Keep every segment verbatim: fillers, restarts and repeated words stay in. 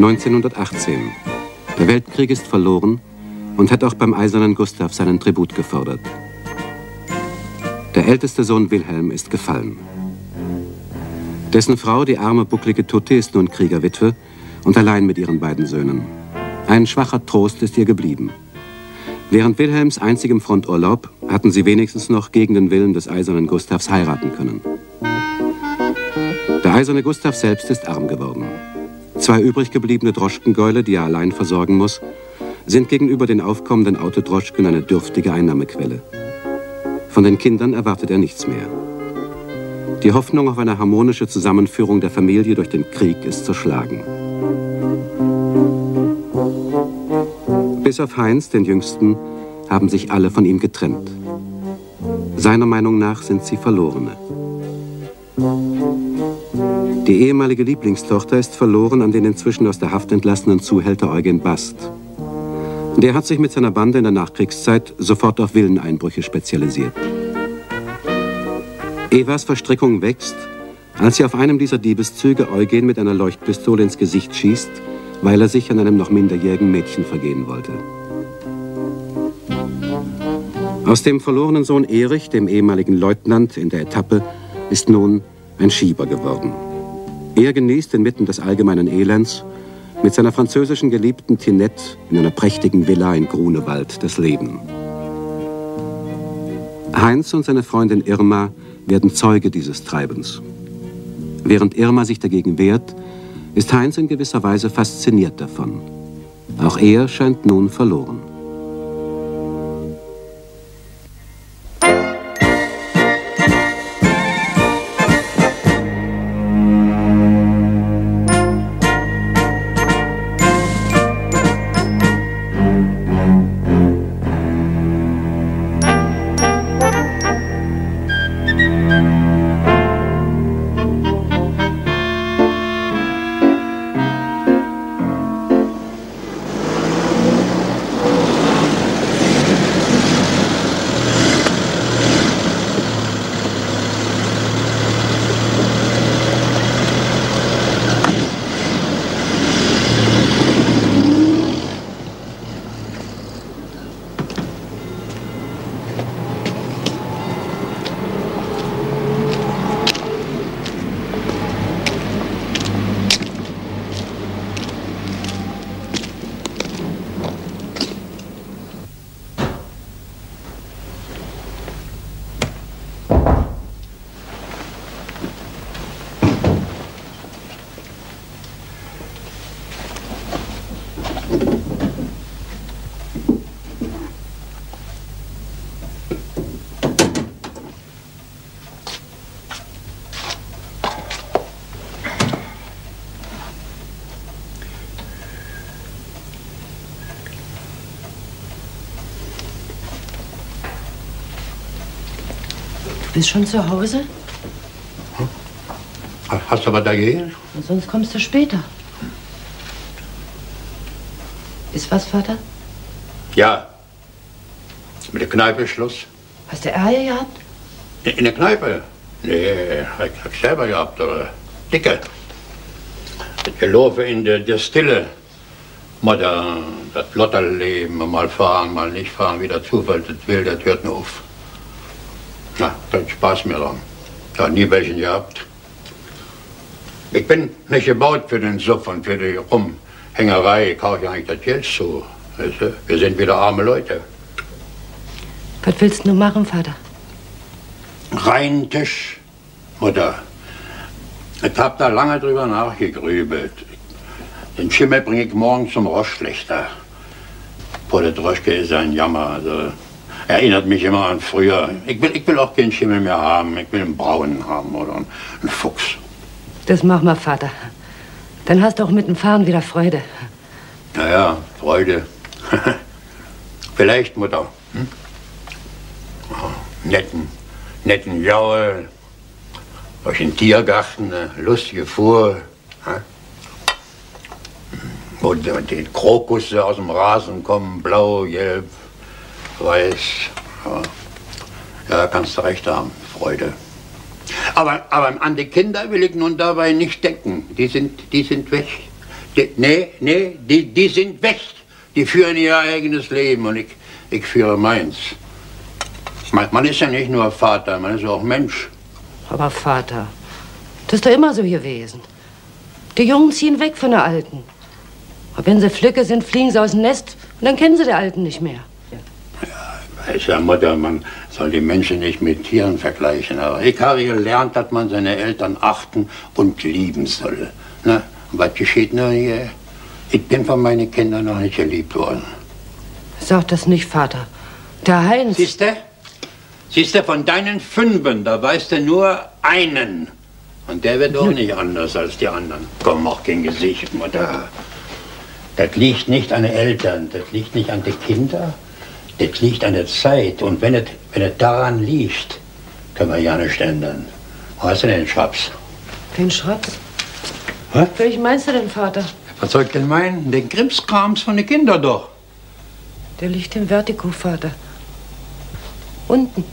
neunzehnhundertachtzehn. Der Weltkrieg ist verloren und hat auch beim Eisernen Gustav seinen Tribut gefordert. Der älteste Sohn Wilhelm ist gefallen. Dessen Frau, die arme, bucklige Tutte, ist nun Kriegerwitwe und allein mit ihren beiden Söhnen. Ein schwacher Trost ist ihr geblieben. Während Wilhelms einzigem Fronturlaub hatten sie wenigstens noch gegen den Willen des Eisernen Gustavs heiraten können. Der Eiserne Gustav selbst ist arm geworden. Zwei übrig gebliebene Droschkengäule, die er allein versorgen muss, sind gegenüber den aufkommenden Autodroschken eine dürftige Einnahmequelle. Von den Kindern erwartet er nichts mehr. Die Hoffnung auf eine harmonische Zusammenführung der Familie durch den Krieg ist zerschlagen. Bis auf Heinz, den Jüngsten, haben sich alle von ihm getrennt. Seiner Meinung nach sind sie Verlorene. Die ehemalige Lieblingstochter ist verloren an den inzwischen aus der Haft entlassenen Zuhälter Eugen Bast. Der hat sich mit seiner Bande in der Nachkriegszeit sofort auf Villeneinbrüche spezialisiert. Evas Verstrickung wächst, als sie auf einem dieser Diebeszüge Eugen mit einer Leuchtpistole ins Gesicht schießt, weil er sich an einem noch minderjährigen Mädchen vergehen wollte. Aus dem verlorenen Sohn Erich, dem ehemaligen Leutnant in der Etappe, ist nun ein Schieber geworden. Er genießt inmitten des allgemeinen Elends mit seiner französischen Geliebten Tinette in einer prächtigen Villa in Grunewald das Leben. Heinz und seine Freundin Irma werden Zeuge dieses Treibens. Während Irma sich dagegen wehrt, ist Heinz in gewisser Weise fasziniert davon. Auch er scheint nun verloren. Du bist schon zu Hause? Hm? Hast du was dagegen? Und sonst kommst du später. Ist was, Vater? Ja. Mit der Kneipe ist Schluss. Hast du Ärger gehabt? In, in der Kneipe? Nee, hab ich selber gehabt, aber dicke. Das gelaufen in der, der Stille. Mutter, das Lotterleben, mal fahren, mal nicht fahren, wie der Zufall das will, das hört nur auf. Na, dann Spaß mir dran. Ich habe nie welchen gehabt. Ich bin nicht gebaut für den Suff und für die Rumhängerei. Ich kaufe ja eigentlich das Geld zu. Weißt du? Wir sind wieder arme Leute. Was willst du machen, Vater? Rein Tisch, Mutter. Ich hab da lange drüber nachgegrübelt. Den Schimmel bringe ich morgen zum Rostschlechter. Vor der Droschke ist ein Jammer. Also, erinnert mich immer an früher. Ich will, ich will auch keinen Schimmel mehr haben. Ich will einen braunen haben oder einen Fuchs. Das machen wir, Vater. Dann hast du auch mit dem Fahren wieder Freude. Naja, Freude. Vielleicht, Mutter. Hm? Oh, netten, netten Jaul. Durch den Tiergarten, eine lustige Fuhr. Hm? Wo die Krokusse aus dem Rasen kommen, blau, gelb, weiß. Ja, ja, kannst du recht haben, Freude. Aber, aber an die Kinder will ich nun dabei nicht denken. Die sind, die sind weg. Die, nee, nee, die, die sind weg. Die führen ihr eigenes Leben und ich, ich führe meins. Man, man ist ja nicht nur Vater, man ist auch Mensch. Aber Vater, das ist doch immer so gewesen. Die Jungen ziehen weg von der Alten. Und wenn sie Flücke sind, fliegen sie aus dem Nest und dann kennen sie die Alten nicht mehr. Ja, weiß ja, Mutter, man soll die Menschen nicht mit Tieren vergleichen. Aber ich habe gelernt, dass man seine Eltern achten und lieben soll. Na, was geschieht nur hier? Ich bin von meinen Kindern noch nicht geliebt worden. Sag das nicht, Vater. Der Heinz... Siehst du? Siehst du, von deinen Fünfen, da weißt du nur einen. Und der wird auch nicht anders als die anderen. Komm, mach kein Gesicht, Mutter. Das liegt nicht an den Eltern, das liegt nicht an den Kindern, das liegt an der Zeit. Und wenn es, wenn es daran liegt, können wir ja nicht ändern. Wo hast du denn den Schraps? Den Schraps? Hä? Welchen meinst du denn, Vater? Was soll ich denn meinen? Den Krimskrams von den Kindern doch. Der liegt im Vertigo, Vater. Unten.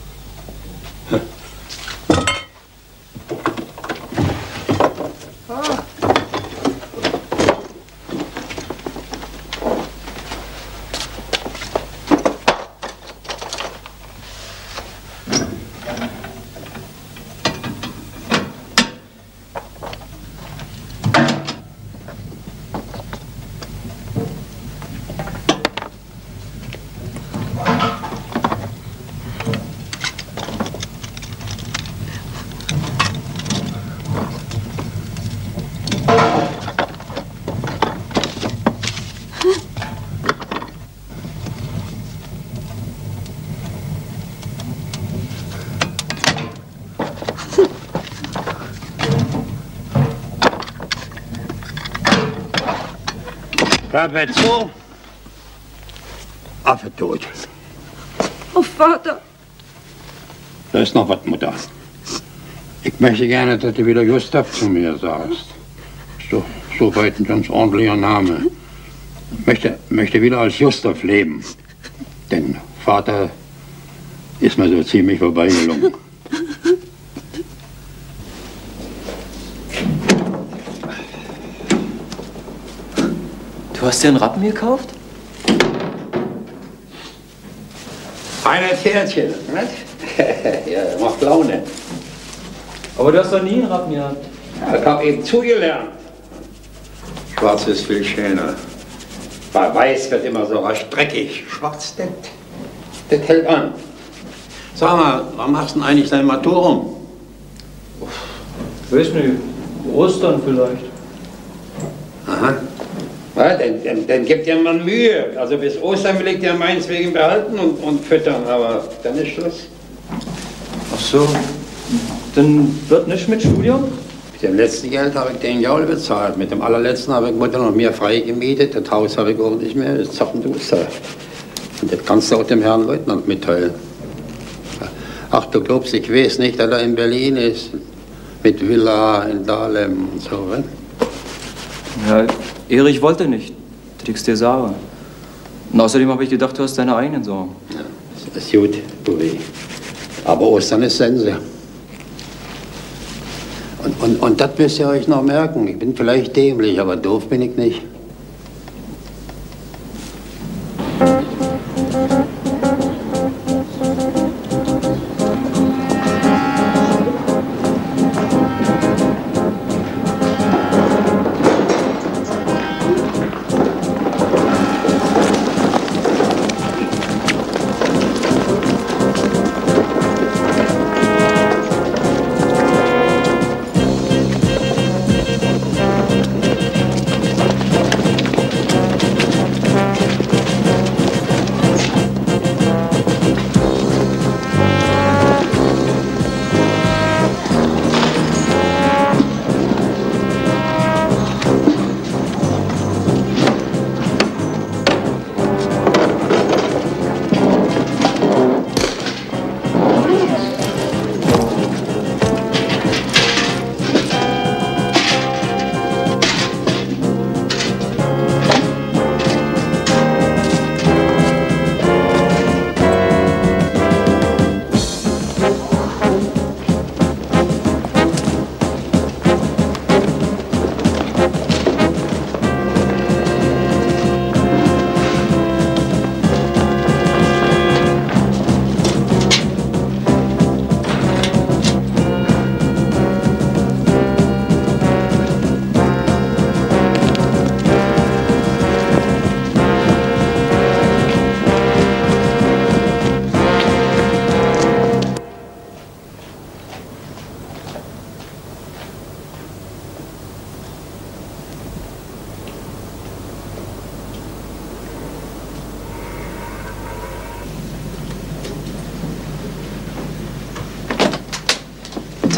Klappe zu. Affe tot. Oh, Vater. Da ist noch was, Mutter. Ich möchte gerne, dass du wieder Gustav zu mir sagst. So, so weit ein ganz ordentlicher Name. Ich möchte, möchte wieder als Gustav leben. Denn Vater ist mir so ziemlich vorbeigelungen. Du hast dir einen Rappen gekauft? Ein Pferdchen, nicht? Ja, macht Laune. Aber du hast doch nie einen Rappen gehabt. Ja, ich hab eben zugelernt. Schwarz ist viel schöner. Weil weiß wird immer so rasch dreckig. Schwarz, das, das hält an. Sag mal, wann machst du denn eigentlich dein Maturum? Ich weiß nicht, Ostern vielleicht. Aha. Ja, dann, dann, dann gibt dir mal Mühe. Also bis Ostern will ich dir meins wegen behalten und, und füttern, aber dann ist Schluss. Ach so. Dann wird nicht mit Studium? Mit dem letzten Geld habe ich den Jaul bezahlt. Mit dem allerletzten habe ich Mutter noch mehr frei gemietet. Das Haus habe ich auch nicht mehr. Das ist zappenduster. Und das kannst du auch dem Herrn Leutnant mitteilen. Ach, du glaubst, ich weiß nicht, dass er in Berlin ist. Mit Villa in Dahlem und so, was? Ja, Erich wollte nicht, dass ich's dir sage. Und außerdem habe ich gedacht, du hast deine eigenen Sorgen. Ja, das ist gut, Bouvet. Aber Ostern ist Sense. Und, und, und das müsst ihr euch noch merken. Ich bin vielleicht dämlich, aber doof bin ich nicht.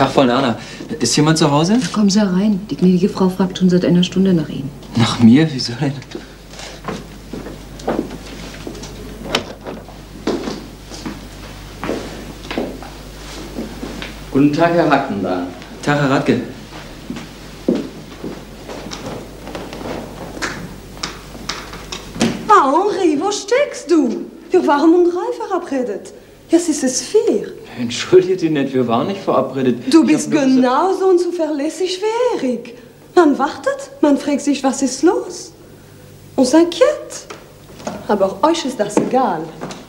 Tag, Frau Lerner. Ist jemand zu Hause? Na, kommen Sie herein. Die gnädige Frau fragt schon seit einer Stunde nach Ihnen. Nach mir? Wieso denn? Guten Tag, Herr Hackenbahn. Tag, Herr Radke. Ah, Henri, wo steckst du? Wir waren um drei verabredet. Jetzt ist es vier. Entschuldigt Sie nicht, wir waren nicht verabredet. Du bist genauso unzuverlässig wie Erik. Man wartet, man fragt sich, was ist los? On s'inquiète. Aber euch ist das egal.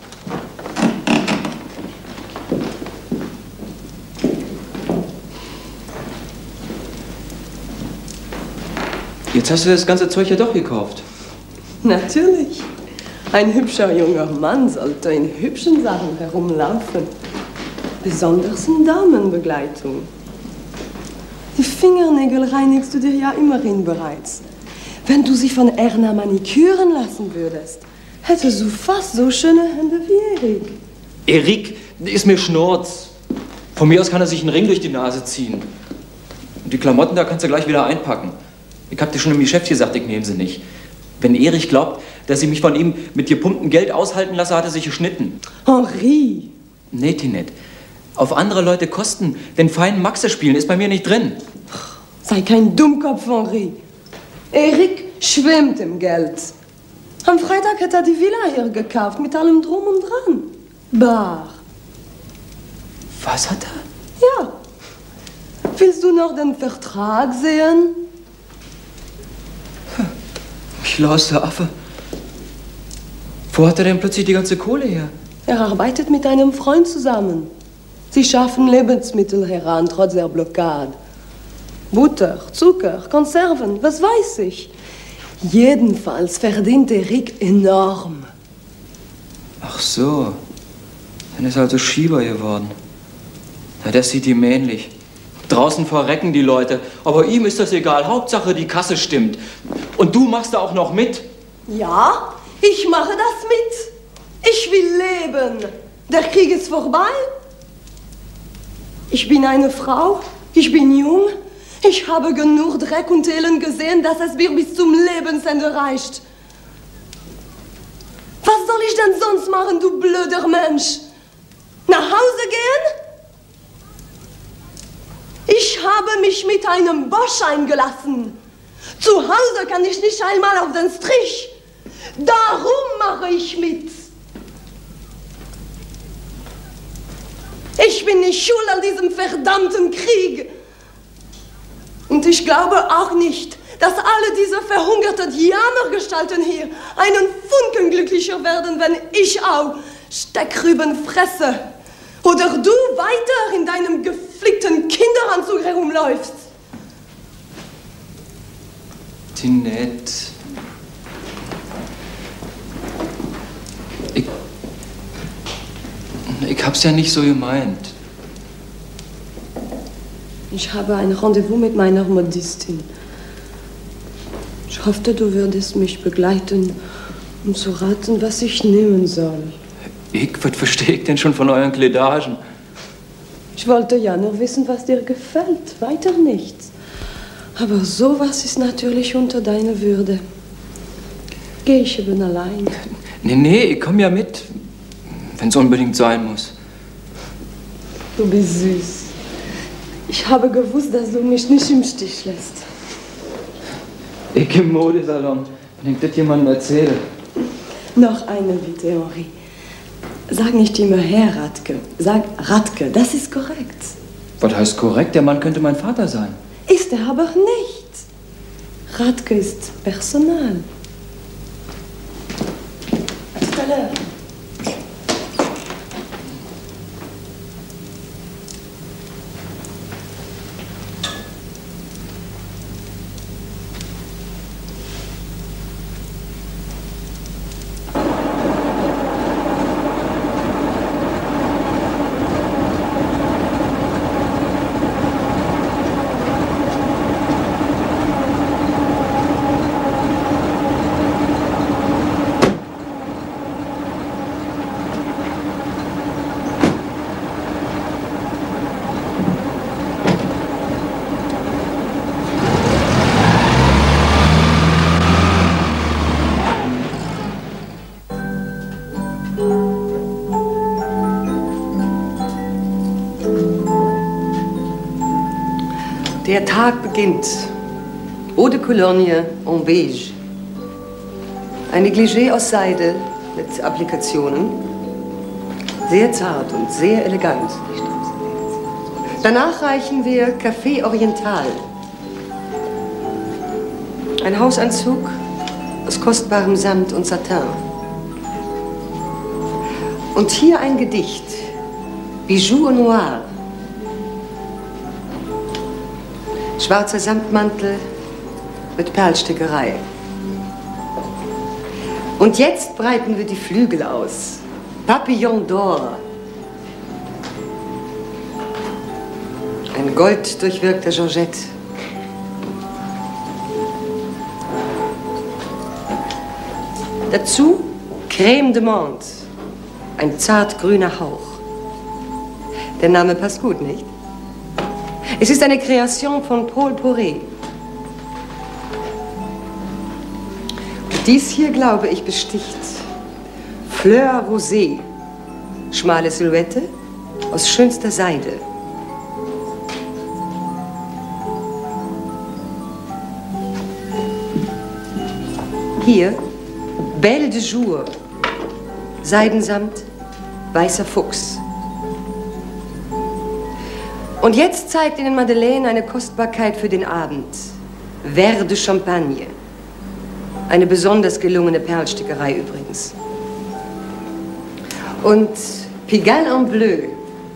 Jetzt hast du das ganze Zeug ja doch gekauft. Natürlich. Ein hübscher junger Mann sollte in hübschen Sachen herumlaufen. Besonders in Damenbegleitung. Die Fingernägel reinigst du dir ja immerhin bereits. Wenn du sie von Erna maniküren lassen würdest, hättest du fast so schöne Hände wie Erik. Erik ist mir Schnurz. Von mir aus kann er sich einen Ring durch die Nase ziehen. Und die Klamotten, da kannst du gleich wieder einpacken. Ich hab dir schon im Geschäft gesagt, ich nehme sie nicht. Wenn Erich glaubt, dass ich mich von ihm mit gepumptem Geld aushalten lasse, hat er sich geschnitten. Henri! Nee, Tinette. Auf andere Leute Kosten den feinen Maxe spielen ist bei mir nicht drin. Sei kein Dummkopf, Henri. Erik schwimmt im Geld. Am Freitag hat er die Villa hier gekauft, mit allem Drum und Dran. Bar. Was hat er? Ja. Willst du noch den Vertrag sehen? Schlauster Affe. Wo hat er denn plötzlich die ganze Kohle her? Er arbeitet mit einem Freund zusammen. Sie schaffen Lebensmittel heran, trotz der Blockade. Butter, Zucker, Konserven, was weiß ich. Jedenfalls verdient Erik enorm. Ach so. Dann ist er also Schieber geworden. Na, das sieht ihm ähnlich. Draußen verrecken die Leute, aber ihm ist das egal. Hauptsache, die Kasse stimmt. Und du machst da auch noch mit? Ja, ich mache das mit. Ich will leben. Der Krieg ist vorbei. Ich bin eine Frau, ich bin jung. Ich habe genug Dreck und Elend gesehen, dass es mir bis zum Lebensende reicht. Was soll ich denn sonst machen, du blöder Mensch? Nach Hause gehen? Ich habe mich mit einem Bosch eingelassen. Zu Hause kann ich nicht einmal auf den Strich. Darum mache ich mit. Ich bin nicht schuld an diesem verdammten Krieg. Und ich glaube auch nicht, dass alle diese verhungerten Jammergestalten hier einen Funken glücklicher werden, wenn ich auch Steckrüben fresse. Oder du weiter in deinem geflickten Kinderanzug herumläufst. Tinette. Ich... Ich hab's ja nicht so gemeint. Ich habe ein Rendezvous mit meiner Modistin. Ich hoffte, du würdest mich begleiten, um zu raten, was ich nehmen soll. Ich, was verstehe ich denn schon von euren Kledagen? Ich wollte ja nur wissen, was dir gefällt, weiter nichts. Aber sowas ist natürlich unter deiner Würde. Geh ich eben allein. Nee, nee, ich komm ja mit, wenn es unbedingt sein muss. Du bist süß. Ich habe gewusst, dass du mich nicht im Stich lässt. Ich im Modesalon, wenn ich das jemandem erzähle. Noch eine Bitte, Henri. Sag nicht immer Herr Radke. Sag Radke, das ist korrekt. Was heißt korrekt? Der Mann könnte mein Vater sein. Ist er aber nicht. Radke ist Personal. À tout à l'heure. Der Tag beginnt. Eau de Cologne en beige. Ein Negligé aus Seide mit Applikationen. Sehr zart und sehr elegant. Danach reichen wir Café Oriental. Ein Hausanzug aus kostbarem Samt und Satin. Und hier ein Gedicht. Bijou au noir. Schwarzer Samtmantel mit Perlstickerei. Und jetzt breiten wir die Flügel aus. Papillon d'or. Ein golddurchwirkter Georgette. Dazu Crème de Menthe. Ein zartgrüner Hauch. Der Name passt gut, nicht? Es ist eine Kreation von Paul Poré. Dies hier, glaube ich, besticht Fleur Rosée. Schmale Silhouette aus schönster Seide. Hier Belle de Jour. Seidensamt, weißer Fuchs. Und jetzt zeigt Ihnen Madeleine eine Kostbarkeit für den Abend. Verre de Champagne. Eine besonders gelungene Perlstickerei übrigens. Und Pigalle en Bleu.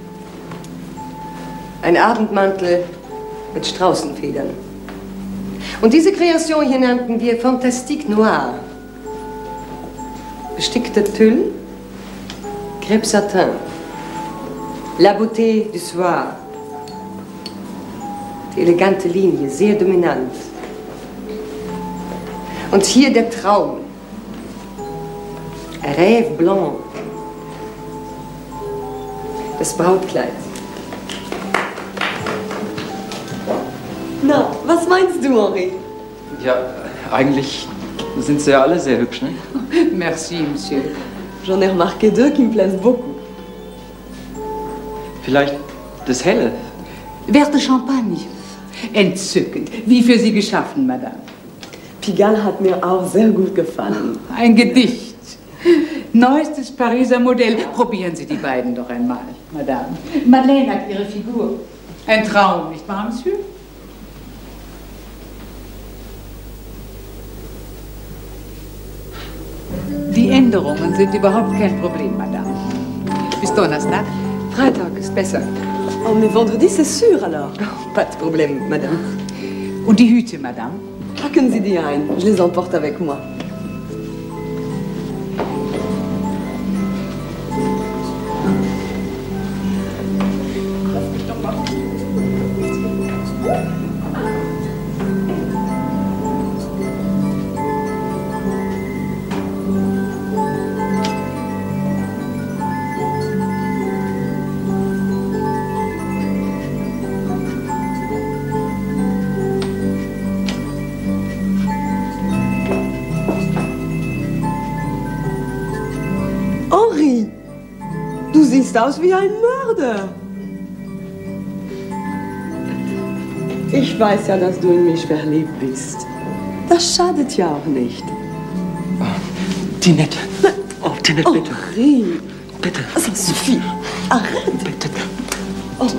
Ein Abendmantel mit Straußenfedern. Und diese Kreation hier nannten wir Fantastique Noire. Bestickter Tüll, Crêpe Satin. La beauté du soir. Die elegante Linie, sehr dominant. Und hier der Traum. Rêve blanc. Das Brautkleid. Na, was meinst du, Henri? Ja, eigentlich sind sie ja alle sehr hübsch, ne? Merci, Monsieur. J'en ai remarqué deux qui me plaisent beaucoup. Vielleicht das Helle. Verre de Champagne. Entzückend. Wie für Sie geschaffen, Madame. Pigalle hat mir auch sehr gut gefallen. Ein Gedicht. Neuestes Pariser Modell. Probieren Sie die beiden doch einmal, Madame. Madeleine hat ihre Figur. Ein Traum, nicht wahr, Monsieur? Die Änderungen sind überhaupt kein Problem, Madame. Bis Donnerstag. Freitag ist besser. Oh, mais vendredi, c'est sûr alors. Oh, pas de problème, Madame. Und die Hüte, Madame? Packen Sie die ein. Je les emporte avec moi. Henri, du siehst aus wie ein Mörder. Ich weiß ja, dass du in mich verliebt bist. Das schadet ja auch nicht. Oh, Tinette. Oh, Tinette, bitte. Henri. Bitte. Ça suffit. Arrête. Bitte. Oh.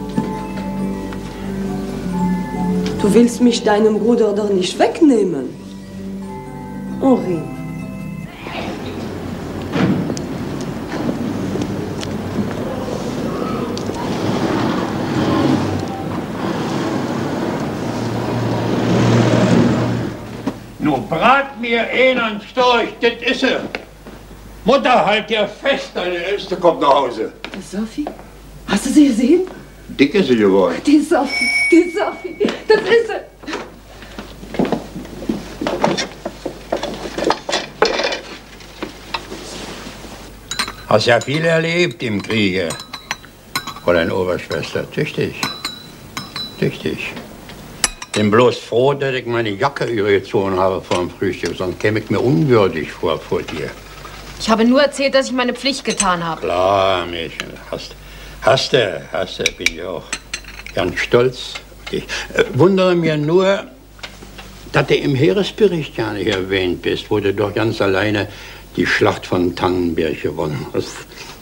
Du willst mich deinem Bruder doch nicht wegnehmen. Henri. Nun brat mir einen ans Storch, das ist er. Mutter, halt dir fest, deine Älteste kommt nach Hause. Die Sophie? Hast du sie gesehen? Dick ist sie geworden. Die Sophie, die Sophie, das ist sie. Hast ja viel erlebt im Kriege. Fräulein Oberschwester, tüchtig. Tüchtig. Bin bloß froh, dass ich meine Jacke übergezogen habe vor dem Frühstück, sonst käme ich mir unwürdig vor vor dir. Ich habe nur erzählt, dass ich meine Pflicht getan habe. Klar, Mädchen. Hast, hast du, hast du, bin ich auch ganz stolz. Ich äh, wundere mir nur, dass du im Heeresbericht gar nicht erwähnt bist, wo du doch ganz alleine die Schlacht von Tannenberg gewonnen hast.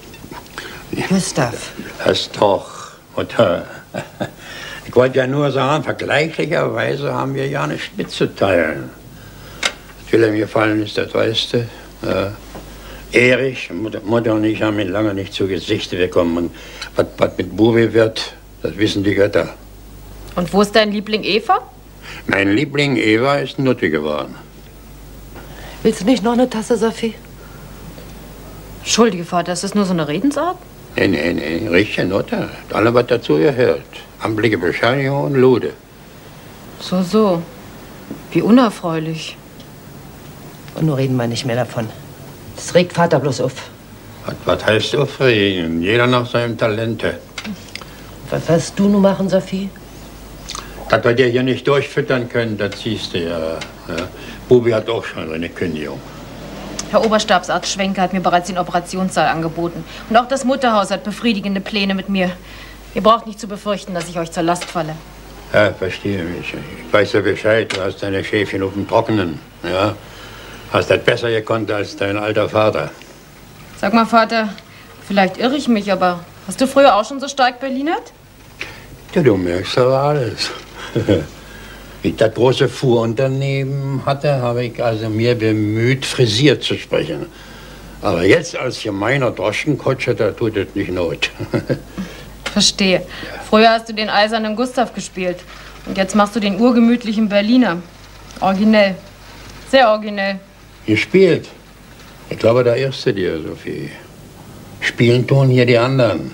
Gustav. Das doch, Mutter. Ich wollte ja nur sagen, vergleichlicherweise haben wir ja nichts mitzuteilen. Wilhelm gefallen ist, das weißt du. Äh, Erich, Mutter, Mutter und ich haben ihn lange nicht zu Gesichte bekommen. Und was, was mit Bubi wird, das wissen die Götter. Und wo ist dein Liebling Eva? Mein Liebling Eva ist Nutte geworden. Willst du nicht noch eine Tasse, Sophie? Entschuldige, Vater, ist das nur so eine Redensart? Nee, nee, nee, richtige Nutte. Alle, was dazu gehört. Amtliche Bescheinigung und Lude. So, so. Wie unerfreulich. Und nun reden wir nicht mehr davon. Das regt Vater bloß auf. Was, was heißt aufregen? Jeder nach seinem Talente. Was wirst du nun machen, Sophie? Dass wir dir hier nicht durchfüttern können, das siehst du ja. ja. Bubi hat auch schon seine Kündigung. Herr Oberstabsarzt Schwenker hat mir bereits den Operationssaal angeboten. Und auch das Mutterhaus hat befriedigende Pläne mit mir. Ihr braucht nicht zu befürchten, dass ich euch zur Last falle. Ja, verstehe mich. Ich weiß ja Bescheid. Du hast deine Schäfchen auf dem Trockenen. Ja. Hast das besser gekonnt als dein alter Vater. Sag mal, Vater, vielleicht irre ich mich, aber hast du früher auch schon so stark berlinert? Ja, du merkst aber alles. Wie ich das große Fuhrunternehmen hatte, habe ich also mir bemüht, frisiert zu sprechen. Aber jetzt als gemeiner Droschkenkutscher, da tut es nicht Not. Verstehe. Früher hast du den eisernen Gustav gespielt. Und jetzt machst du den urgemütlichen Berliner. Originell. Sehr originell. Gespielt? Ich glaube, da irrst du dir, Sophie. Spielen tun hier die anderen.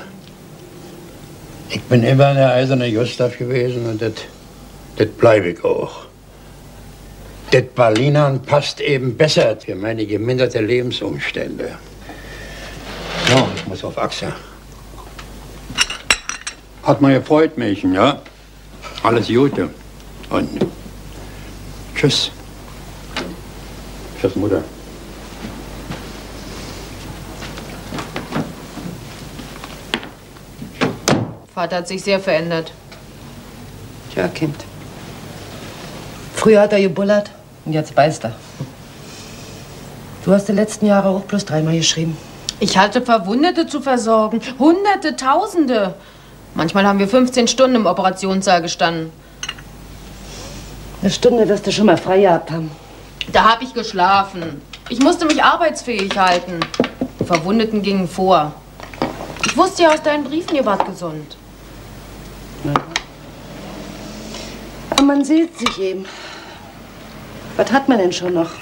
Ich bin immer der eiserne Gustav gewesen und das das bleibe ich auch. Das Berlinern passt eben besser für meine geminderte Lebensumstände. So, ich muss auf Achse. Hat mich gefreut, Mädchen, ja? Alles Gute. Und tschüss. Tschüss, Mutter. Vater hat sich sehr verändert. Tja, Kind. Früher hat er gebullert und jetzt beißt er. Du hast die letzten Jahre auch bloß dreimal geschrieben. Ich hatte Verwundete zu versorgen. Hunderte, Tausende. Manchmal haben wir fünfzehn Stunden im Operationssaal gestanden. Eine Stunde wirst du schon mal frei gehabt haben. Da habe ich geschlafen. Ich musste mich arbeitsfähig halten. Die Verwundeten gingen vor. Ich wusste ja aus deinen Briefen, ihr wart gesund. Ja. Aber man sieht sich eben. Was hat man denn schon noch?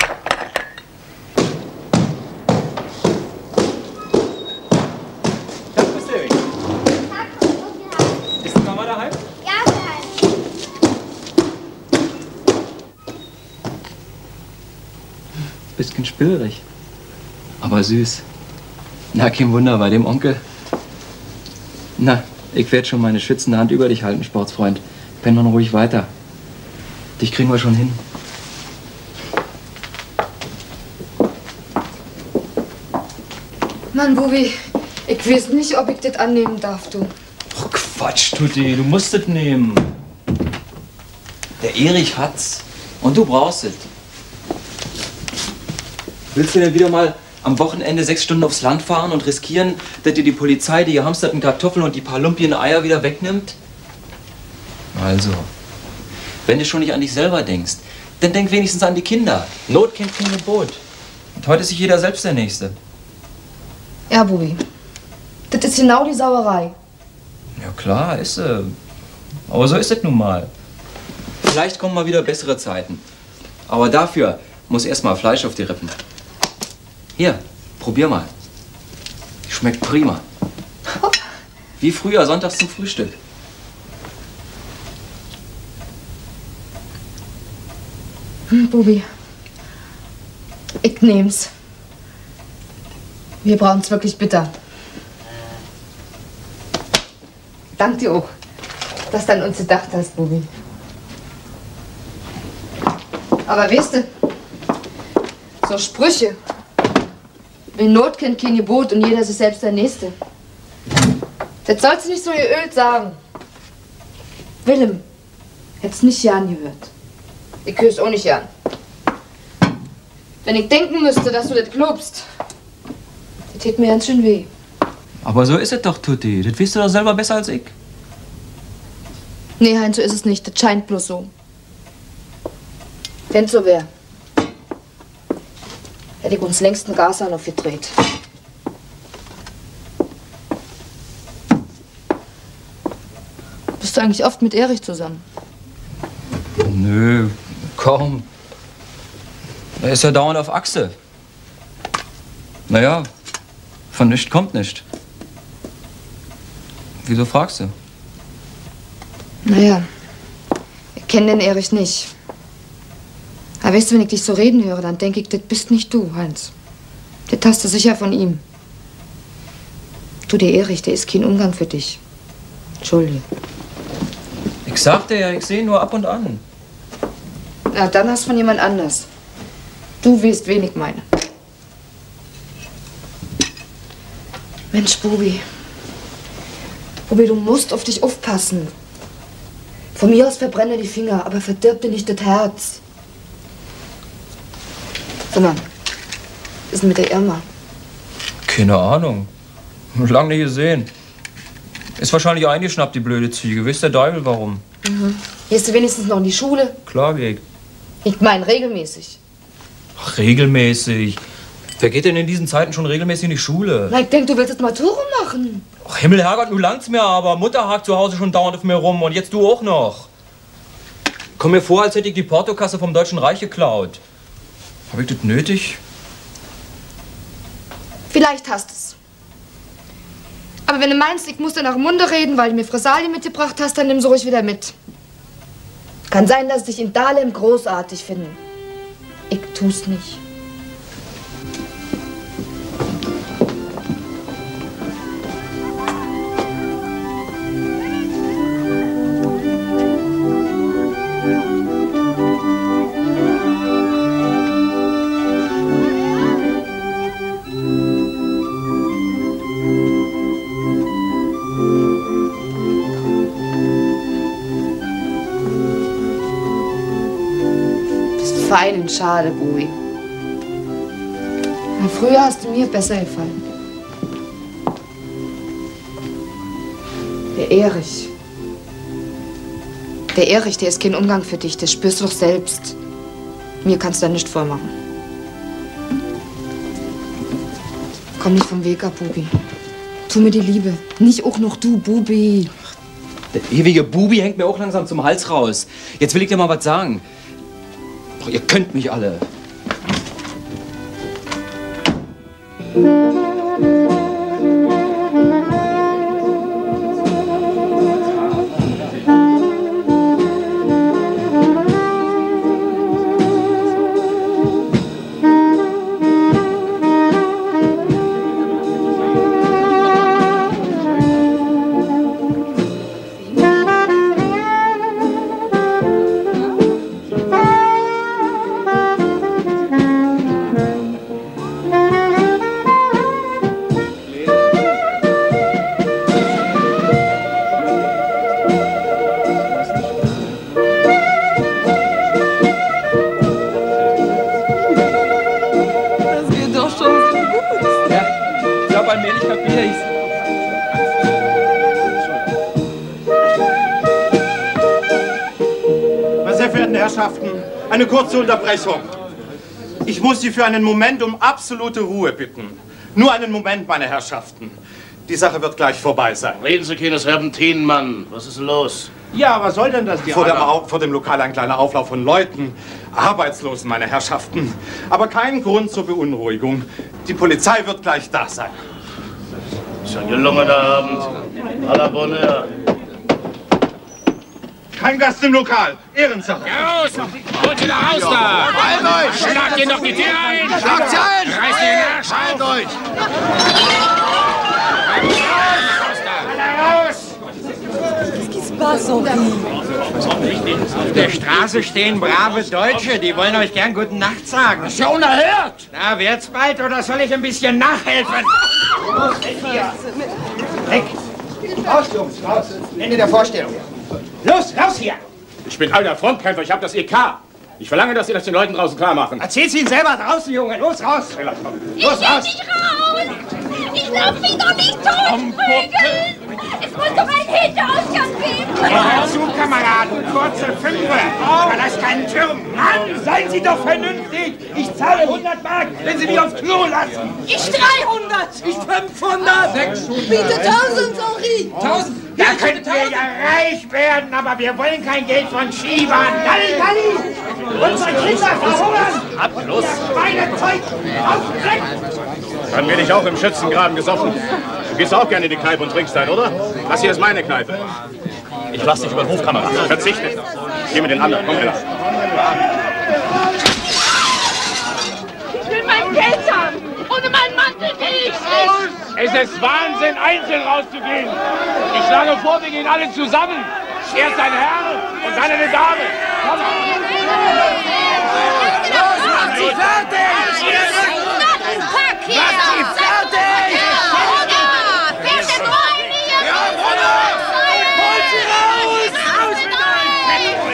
Ja, grüß dich. Ist die Mama daheim? Ja, daheim. Bisschen spillerig. Aber süß. Na, kein Wunder bei dem Onkel. Na, ich werde schon meine schützende Hand über dich halten, Sportsfreund. Penn noch ruhig weiter. Dich kriegen wir schon hin. Mann, Bubi, ich weiß nicht, ob ich das annehmen darf, du. Oh, Quatsch, Tutti, du musst es nehmen. Der Erich hat's. Und du brauchst es. Willst du denn wieder mal am Wochenende sechs Stunden aufs Land fahren und riskieren, dass dir die Polizei die gehamsterten Kartoffeln und die paar lumpien Eier wieder wegnimmt? Also, wenn du schon nicht an dich selber denkst, dann denk wenigstens an die Kinder. Not kennt kein Gebot. Und heute ist sich jeder selbst der Nächste. Ja, Bubi. Das ist genau die Sauerei. Ja klar, ist sie. Aber so ist es nun mal. Vielleicht kommen mal wieder bessere Zeiten. Aber dafür muss erst mal Fleisch auf die Rippen. Hier, probier mal. Schmeckt prima. Wie früher, sonntags zum Frühstück. Hm, Bubi. Ich nehm's. Wir brauchen's wirklich bitter. Dank dir auch, dass du an uns gedacht hast, Bubi. Aber weißt du, so Sprüche, wie Not kennt kein Gebot und jeder ist selbst der Nächste. Das sollst du nicht so geölt sagen. Willem, Hätt's nicht Jan gehört. Ich hör's auch nicht Jan. Wenn ich denken müsste, dass du das glaubst, das tät mir ganz schön weh. Aber so ist es doch, Tutti. Das weißt du doch selber besser als ich. Nee, Heinz, so ist es nicht. Das scheint bloß so. Wenn's so wär, hätte ich uns längst einen Gashahn aufgedreht. Bist du eigentlich oft mit Erich zusammen? Nö, kaum. Er ist ja dauernd auf Achse. Naja, von nichts kommt nichts. Wieso fragst du? Naja, ich kenne den Erich nicht. Aber weißt du, wenn ich dich so reden höre, dann denke ich, das bist nicht du, Heinz. Das hast du sicher von ihm. Du, der Erich, der ist kein Umgang für dich. Entschuldige. Ich sagte ja, ich sehe nur ab und an. Na, dann hast du von jemand anders. Du weißt, wen ich meine. Mensch, Bubi. Bubi, du musst auf dich aufpassen. Von mir aus verbrenne die Finger, aber verdirb dir nicht das Herz. Sag mal, was ist denn mit der Irma? Keine Ahnung. Lang nicht gesehen. Ist wahrscheinlich eingeschnappt, die blöde Ziege. Wisst der Teufel warum? Mhm. Gehst du wenigstens noch in die Schule? Klar geh ich. Ich meine regelmäßig. Ach, regelmäßig. Wer geht denn in diesen Zeiten schon regelmäßig in die Schule? Na, ich denk, du willst jetzt Matura machen. Ach, Himmel, Herrgott, nun langt's mir aber. Mutter hakt zu Hause schon dauernd auf mir rum und jetzt du auch noch. Komm mir vor, als hätte ich die Portokasse vom Deutschen Reich geklaut. Hab ich das nötig? Vielleicht hast es. Aber wenn du meinst, ich muss dir nach dem Munde reden, weil du mir Fressalien mitgebracht hast, dann nimm sie ruhig wieder mit. Kann sein, dass ich dich in Dahlem großartig finde. Ich tu's nicht. Fein und schade, Bubi. Früher hast du mir besser gefallen. Der Erich. Der Erich, der ist kein Umgang für dich. Das spürst du doch selbst. Mir kannst du da nicht vormachen. Komm nicht vom Weg ab, Bubi. Tu mir die Liebe. Nicht auch noch du, Bubi. Der ewige Bubi hängt mir auch langsam zum Hals raus. Jetzt will ich dir mal was sagen. Doch ihr könnt mich alle. Eine kurze Unterbrechung. Ich muss Sie für einen Moment um absolute Ruhe bitten. Nur einen Moment, meine Herrschaften. Die Sache wird gleich vorbei sein. Reden Sie keines Serpentin, Mann. Was ist denn los? Ja, was soll denn das? Vor dem, vor dem Lokal ein kleiner Auflauf von Leuten. Arbeitslosen, meine Herrschaften. Aber kein Grund zur Beunruhigung. Die Polizei wird gleich da sein. Ist ein gelungener Abend. À la bonne heure. Kein Gast im Lokal. Ehrensache. Raus! Holt ihn da raus da! Halt euch! Schlagt ihn doch die Tür ein! Schlagt sie ein! Reißt ihn Arsch auf! Halt euch! Auf der Straße stehen brave Deutsche, die wollen euch gern guten Nacht sagen. Das ist ja unerhört! Na, wird's bald oder soll ich ein bisschen nachhelfen? Weg! Raus, Jungs, raus! Ende der Vorstellung. Los, raus hier! Ich bin alter Frontkämpfer, ich habe das E K. Ich verlange, dass Sie das den Leuten draußen klar machen. Erzähl's ihnen selber draußen, Junge. Los, raus. Los, Ich raus. will nicht raus. Ich lass mich doch nicht totprügeln. Es muss doch einen Hinterausgang geben. Hör zu, Kameraden. Kurze Fünfe. Verlass keinen Türm. Mann, seien Sie doch vernünftig. Ich zahle hundert Mark, wenn Sie mich aufs Klo lassen. Ich dreihundert. Ich fünfhundert. sechshundert. Bitte tausend, Henri. tausend. Da könnten wir ja reich werden, aber wir wollen kein Geld von Schiebern. Dalli, Dalli. Unsere Kinder verhungern. Abschluss. Schweinezeug. Auf Dreck. Dann werde ich auch im Schützengraben gesoffen. Du gehst auch gerne in die Kneipe und trinkst ein, oder? Das hier ist meine Kneipe. Ich lass dich über den Hofkamerad. Verzichte. Geh mit den anderen. Komm, Ella. Ich will mein Geld haben. Ohne meinen Mantel gehe ich nicht. Es ist Wahnsinn, einzeln rauszugehen. Ich schlage vor, wir gehen alle zusammen. Erst ein Herr und dann eine Dame. Komm. Los, macht sie fertig! Pack hier! Macht sie fertig! Bruder! Wer ist denn rein hier? Ja, Bruder! Holt sie raus! Raus mit euch!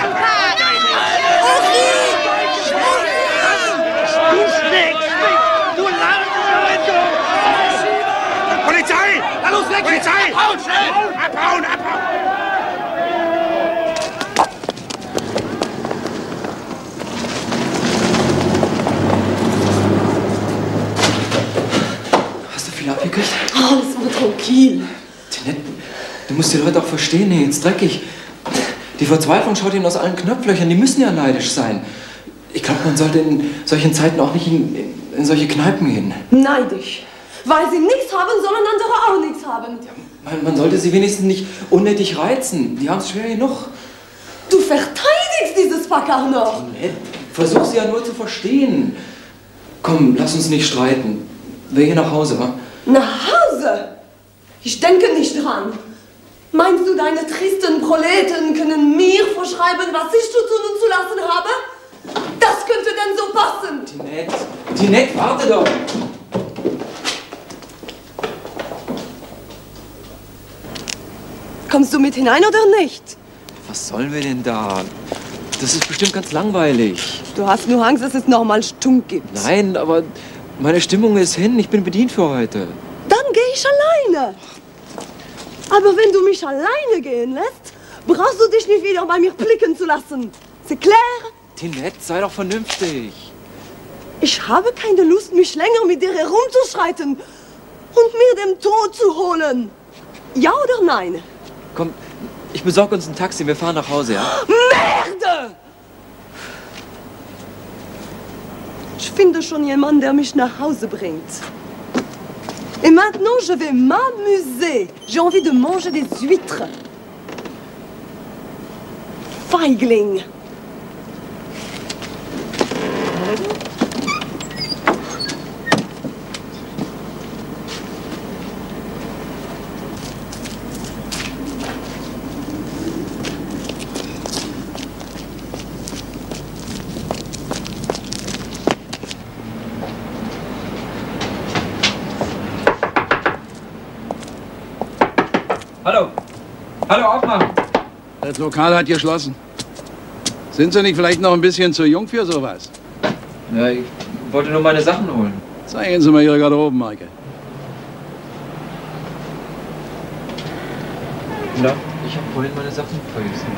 Du stinkst! Du Landleute! Polizei! Na los, weg! Polizei! Abhauen, schnell! Abhauen, abhauen! Abgekriegt? Oh, das war tranquil. Tinette, du musst die Leute auch verstehen, nee, jetzt dreckig. Die Verzweiflung schaut ihnen aus allen Knopflöchern, die müssen ja neidisch sein. Ich glaube, man sollte in solchen Zeiten auch nicht in, in solche Kneipen gehen. Neidisch. Weil sie nichts haben, sollen andere auch nichts haben. Man, man sollte sie wenigstens nicht unnötig reizen. Die haben es schwer genug. Du verteidigst dieses Pack auch noch. Tinette, versuch sie ja nur zu verstehen. Komm, lass uns nicht streiten. Wir gehen nach Hause, wa? Nach Hause? Ich denke nicht dran. Meinst du, deine tristen Proleten können mir vorschreiben, was ich zu tun und zu lassen habe? Das könnte denn so passen. Tinette, Tinette, warte doch. Kommst du mit hinein oder nicht? Was sollen wir denn da? Das ist bestimmt ganz langweilig. Du hast nur Angst, dass es nochmal Stunk gibt. Nein, aber meine Stimmung ist hin. Ich bin bedient für heute. Dann gehe ich alleine. Aber wenn du mich alleine gehen lässt, brauchst du dich nicht wieder bei mir blicken zu lassen. C'est clair? Tinette, sei doch vernünftig. Ich habe keine Lust, mich länger mit dir herumzuschreiten und mir den Tod zu holen. Ja oder nein? Komm, ich besorge uns ein Taxi. Wir fahren nach Hause, ja? Merde! Ich finde schon jemanden, der mich nach Hause bringt. Et maintenant, je vais m'amuser. J'ai envie de manger des huîtres. Feigling. Hallo. Hallo, aufmachen. Das Lokal hat geschlossen. Sind Sie nicht vielleicht noch ein bisschen zu jung für sowas? Ja, ich wollte nur meine Sachen holen. Zeigen Sie mal Ihre Garderobenmarke. Na, ich habe vorhin meine Sachen vergessen.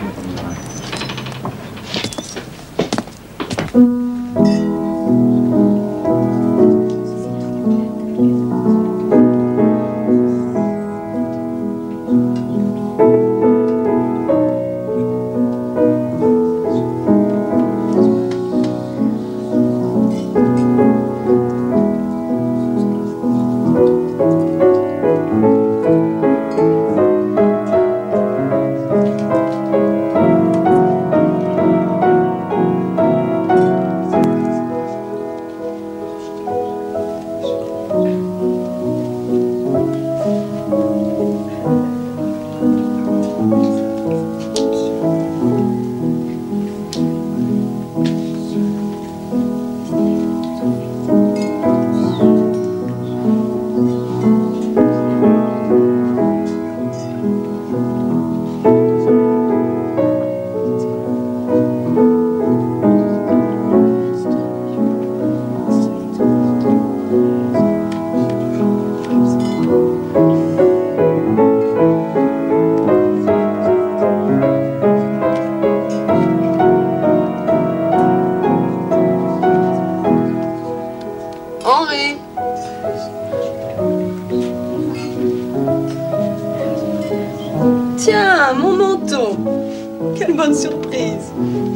Quelle bonne surprise.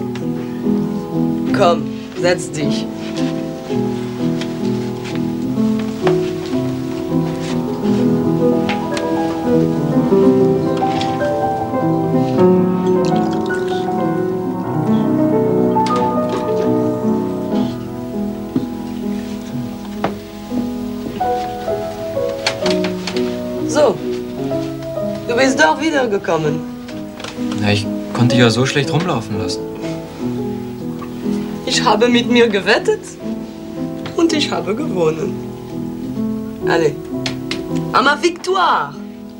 Komm, setz dich. So, du bist doch wiedergekommen. Na, ich konnte dich ja so schlecht rumlaufen lassen. Ich habe mit mir gewettet und ich habe gewonnen. Allez, à ma victoire!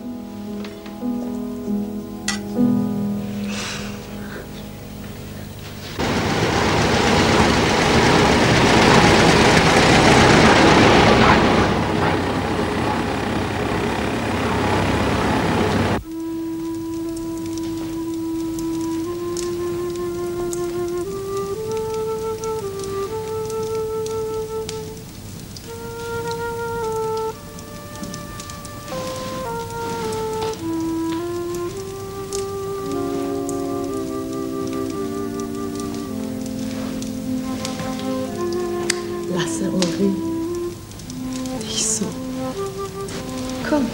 Lasse Henri. Nicht so. Komm.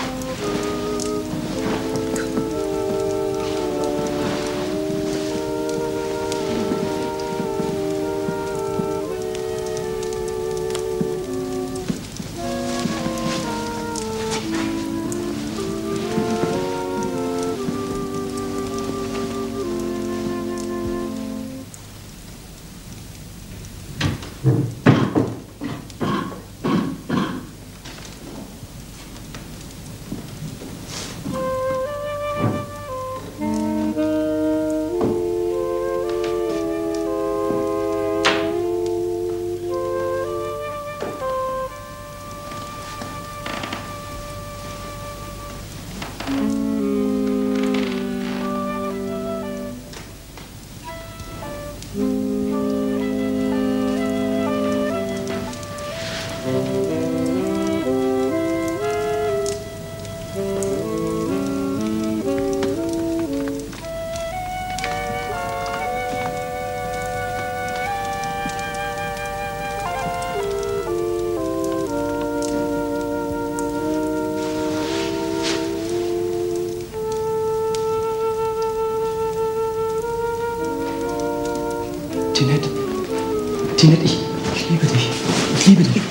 Tinette, Tinette, ich, ich liebe dich. Ich liebe dich.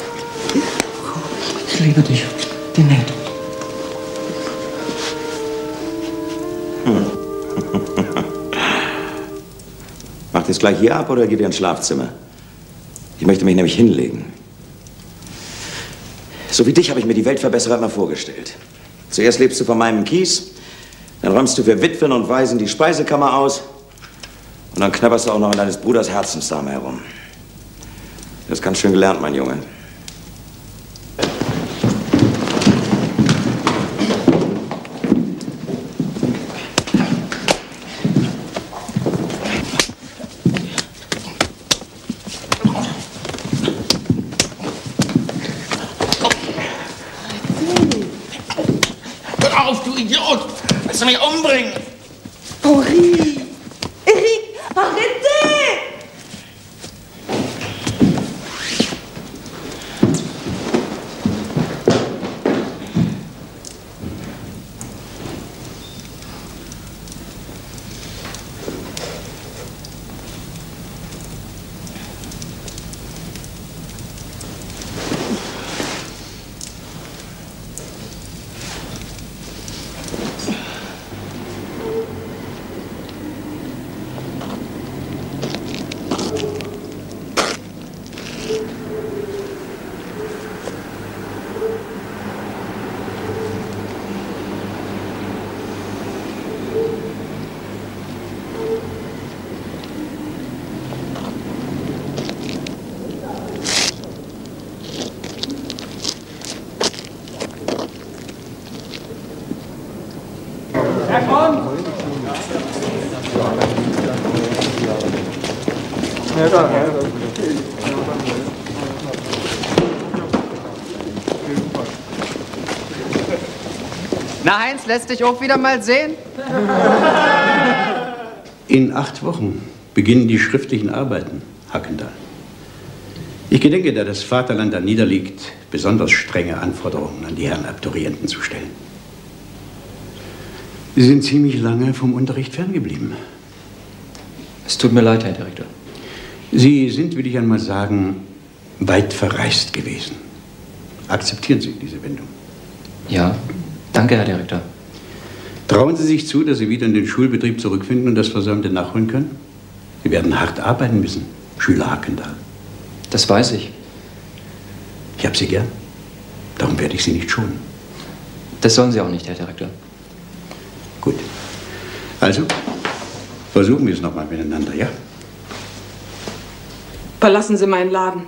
Ich liebe dich. Tinette. Macht jetzt gleich hier ab oder geht ihr ins Schlafzimmer? Ich möchte mich nämlich hinlegen. So wie dich habe ich mir die Weltverbesserer immer vorgestellt. Zuerst lebst du von meinem Kies, dann räumst du für Witwen und Waisen die Speisekammer aus und dann knabberst du auch noch in deines Bruders Herzensdame herum. Du hast ganz schön gelernt, mein Junge. Hör auf, du Idiot! Willst du mich umbringen? Henri! Eric, arrêtez! Na, Heinz, lässt dich auch wieder mal sehen? In acht Wochen beginnen die schriftlichen Arbeiten, Hackendahl. Ich gedenke, da das Vaterland da niederliegt, besonders strenge Anforderungen an die Herren Abiturienten zu stellen. Sie sind ziemlich lange vom Unterricht ferngeblieben. Es tut mir leid, Herr Direktor. Sie sind, will ich einmal sagen, weit verreist gewesen. Akzeptieren Sie diese Wendung? Ja, danke, Herr Direktor. Trauen Sie sich zu, dass Sie wieder in den Schulbetrieb zurückfinden und das Versäumte nachholen können? Sie werden hart arbeiten müssen, Schüler Hackendahl. Das weiß ich. Ich habe Sie gern. Darum werde ich Sie nicht schonen. Das sollen Sie auch nicht, Herr Direktor. Gut. Also, versuchen wir es nochmal miteinander, ja? Verlassen Sie meinen Laden.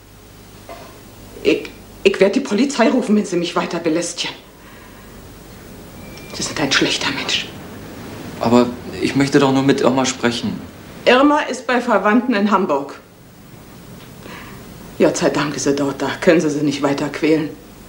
Ich, ich werde die Polizei rufen, wenn Sie mich weiter belästigen. Sie sind ein schlechter Mensch. Aber ich möchte doch nur mit Irma sprechen. Irma ist bei Verwandten in Hamburg. Gott sei Dank ist sie dort, da können Sie sie nicht weiter quälen.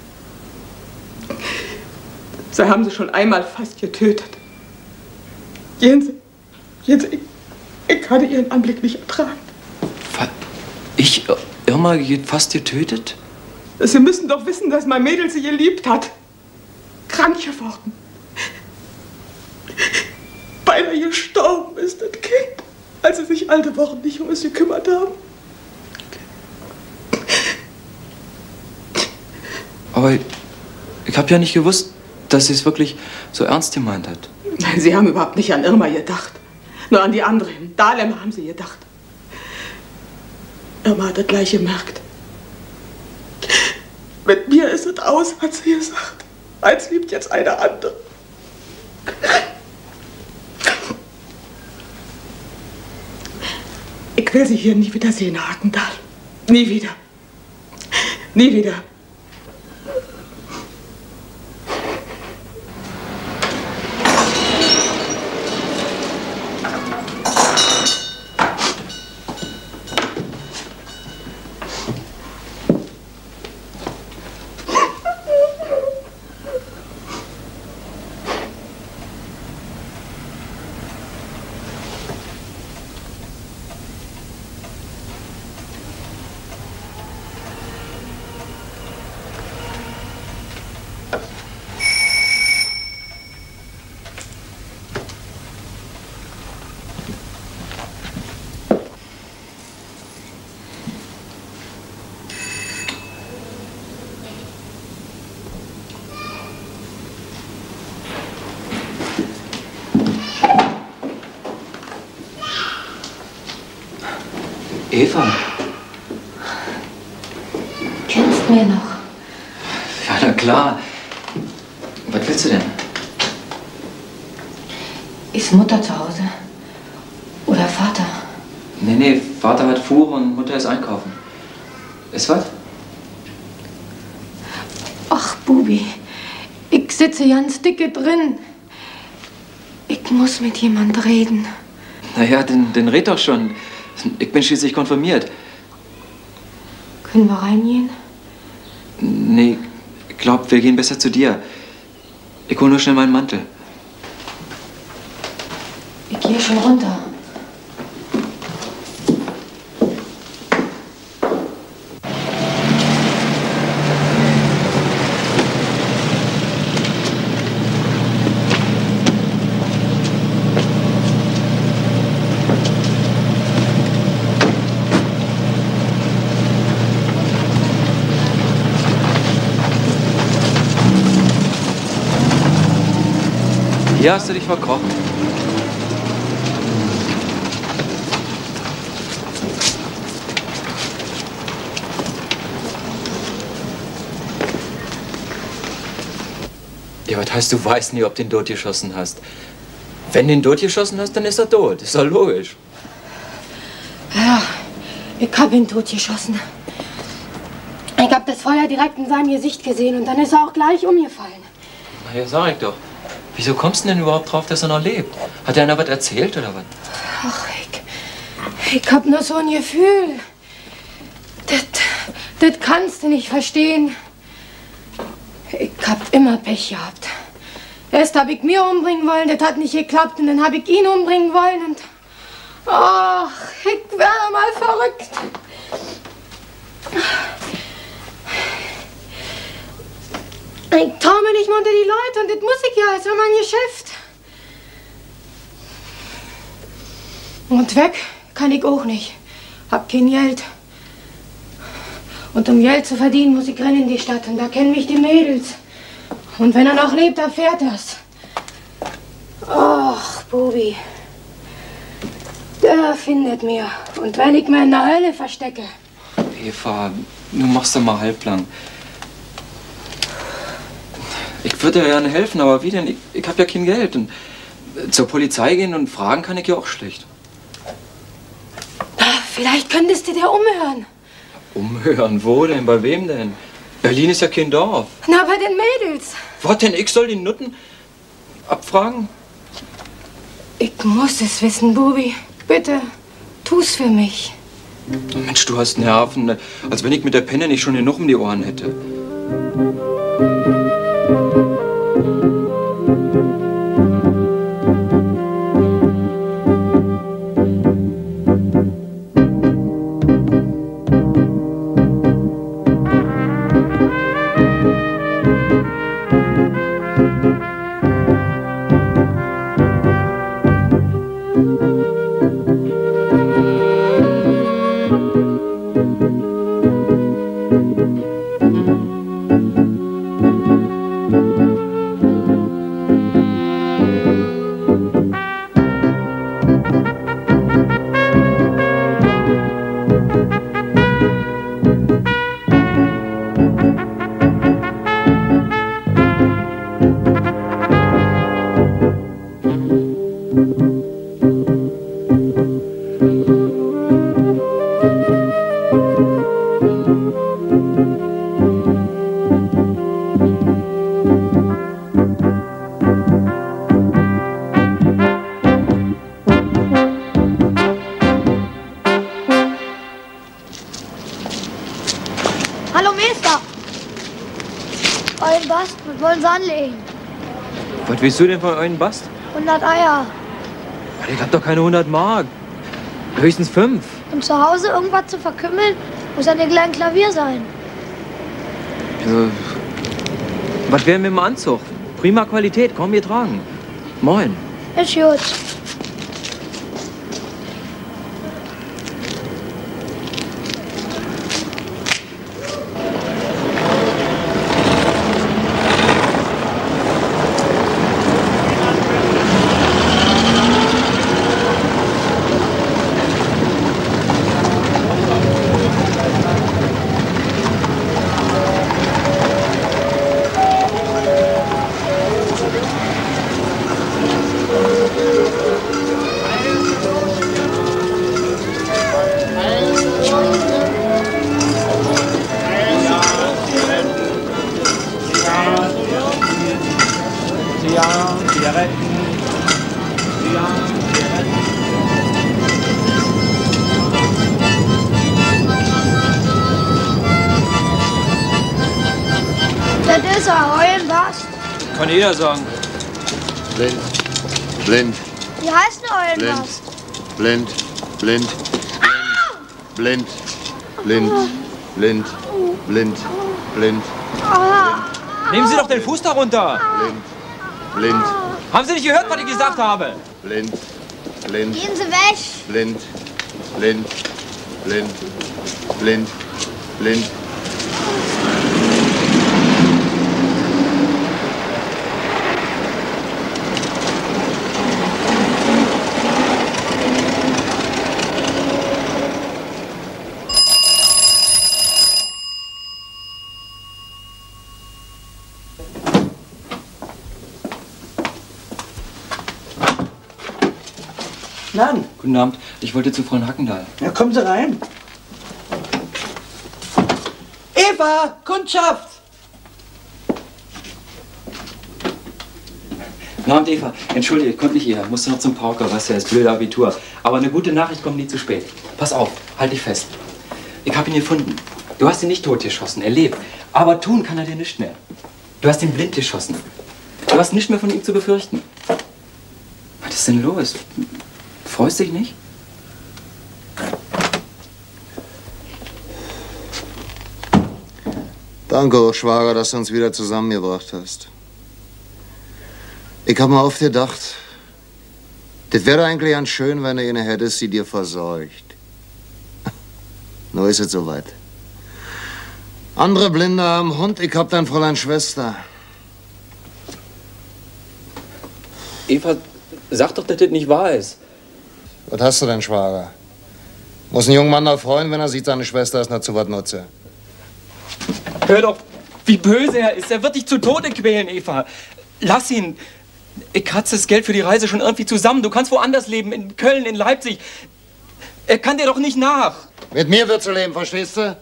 Sie haben sie schon einmal fast getötet. Gehen Sie, gehen Sie, ich, ich kann Ihren Anblick nicht ertragen. Ich, Irma, fast getötet? Sie müssen doch wissen, dass mein Mädel sie geliebt hat. Krank geworden. Beinahe gestorben ist das Kind, als sie sich alte Wochen nicht um es gekümmert haben. Aber ich habe ja nicht gewusst, dass sie es wirklich so ernst gemeint hat. Nein, Sie haben überhaupt nicht an Irma gedacht. Nur an die anderen. Dahlem haben Sie gedacht. Irma hat das gleich gemerkt. Mit mir ist es aus, hat sie gesagt. Eins liebt jetzt eine andere. Ich will Sie hier nie wieder sehen, Hackendahl. Nie wieder. Nie wieder. Eva. Kennst mir noch? Ja, na klar. Was willst du denn? Ist Mutter zu Hause? Oder Vater? Nee, nee, Vater hat Fuhr und Mutter ist einkaufen. Ist was? Ach, Bubi, ich sitze ganz dicke drin. Ich muss mit jemand reden. Naja, den, den red doch schon. Ich bin schließlich konfirmiert. Können wir reingehen? Nee, ich glaub, wir gehen besser zu dir. Ich hol nur schnell meinen Mantel. Ich gehe schon runter. Hier hast du dich verkrochen. Ja, was heißt, du weißt nie, ob du ihn totgeschossen hast? Wenn du ihn totgeschossen hast, dann ist er tot. Ist doch logisch. Ja, ich hab ihn totgeschossen. Ich hab das Feuer direkt in seinem Gesicht gesehen und dann ist er auch gleich umgefallen. Na ja, sag ich doch. Wieso kommst du denn überhaupt drauf, dass er noch lebt? Hat dir einer was erzählt oder was? Ach, ich, ich hab nur so ein Gefühl. Das, das kannst du nicht verstehen. Ich hab immer Pech gehabt. Erst hab ich mir umbringen wollen, das hat nicht geklappt. Und dann hab ich ihn umbringen wollen und Ach, ich wäre mal verrückt. Ich trau mir nicht mal unter die Leute und das muss ich ja, ist ja mein Geschäft. Und weg kann ich auch nicht. Hab kein Geld. Und um Geld zu verdienen, muss ich rennen in die Stadt. Und da kennen mich die Mädels. Und wenn er noch lebt, erfährt er's. Ach, Bubi. Der findet mir. Und wenn ich mir in der Hölle verstecke. Eva, du machst doch mal halblang. Ich würde dir gerne helfen, aber wie denn? Ich, ich habe ja kein Geld. Und zur Polizei gehen und fragen kann ich ja auch schlecht. Vielleicht könntest du dir umhören. Umhören? Wo denn? Bei wem denn? Berlin ist ja kein Dorf. Na, bei den Mädels. Was denn? Ich soll die Nutten abfragen? Ich muss es wissen, Bubi. Bitte, tu's für mich. Mensch, du hast Nerven. Als wenn ich mit der Penne nicht schon genug um die Ohren hätte. Hallo Meister! Euren Bast, wir wollen sie anlegen. Was willst du denn von euren Bast? hundert Eier. Ich hab doch keine hundert Mark. Höchstens fünf. Und zu Hause irgendwas zu verkümmeln, muss ein kleines Klavier sein. Ja, was wäre mit dem Anzug? Prima Qualität, kaum getragen. Moin. Ist gut. Das ist er, euren Bast. Kann jeder sagen. Blind. Blind. Wie heißt denn euren Blind. Bast? Blind. Blind. Blind. Blind. Blind. Blind. Blind. Nehmen Sie doch den Fuß darunter. Blind. Blind. Haben Sie nicht gehört, was ich gesagt habe? Blind. Blind. Gehen Sie weg. Blind. Blind. Blind. Blind. Blind. Nein. Guten Abend. Ich wollte zu Frau Hackendahl. Ja, kommen Sie rein. Eva, Kundschaft! Guten Abend, Eva. Entschuldige, ich konnte nicht eher. Musste noch zum Pauker, weißt du, das blöde Abitur. Aber eine gute Nachricht kommt nie zu spät. Pass auf, halt dich fest. Ich habe ihn gefunden. Du hast ihn nicht totgeschossen, er lebt. Aber tun kann er dir nicht mehr. Du hast ihn blind geschossen. Du hast nichts mehr von ihm zu befürchten. Was ist denn los? Freust dich nicht? Danke, auch Schwager, dass du uns wieder zusammengebracht hast. Ich hab mal oft gedacht, das wäre eigentlich ganz schön, wenn du eine hättest, die dir versorgt. Nur ist es soweit. Andere Blinde haben Hund, ich hab dann Fräulein Schwester. Eva, sag doch, dass das nicht wahr ist. Was hast du denn, Schwager? Muss ein junger Mann da freuen, wenn er sieht, seine Schwester ist noch zu was nutze. Hör doch, wie böse er ist. Er wird dich zu Tode quälen, Eva. Lass ihn. Ich kratze das Geld für die Reise schon irgendwie zusammen. Du kannst woanders leben, in Köln, in Leipzig. Er kann dir doch nicht nach. Mit mir wird sie leben, verstehst du?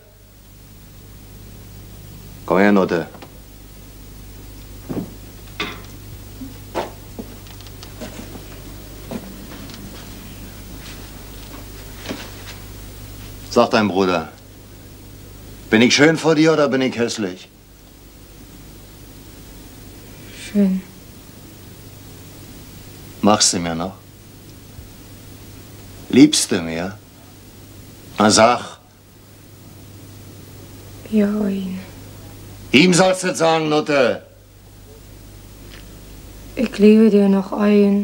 Komm her, Nutte. Sag dein Bruder, bin ich schön vor dir oder bin ich hässlich? Schön. Machst du mir noch? Liebst du mir? Na sag. Ja, ihn. Ihm sollst du sagen, Nutte. Ich liebe dir noch ein.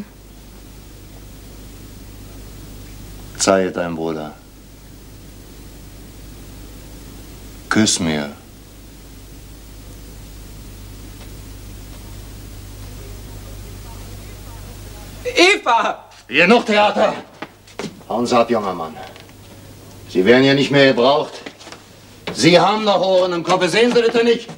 Zeig dein Bruder. Küss mir. Eva! Genug Theater! Hauen Sie ab, junger Mann. Sie werden ja nicht mehr gebraucht. Sie haben noch Ohren im Kopf, sehen Sie das denn nicht?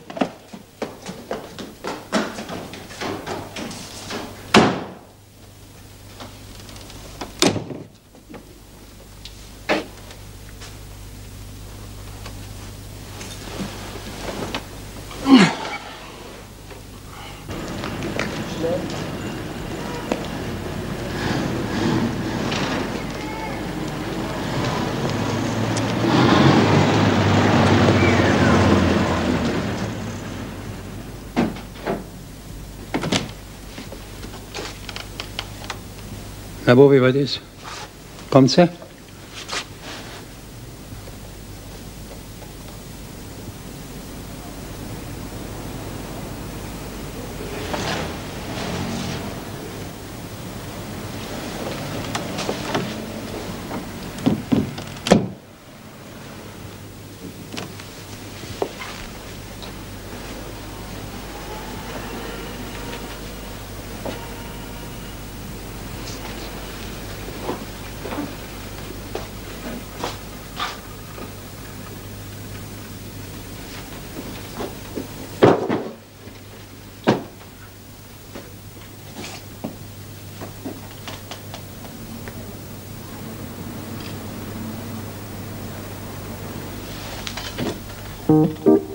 Na, Bobi, was ist? Kommt sie? Thank you.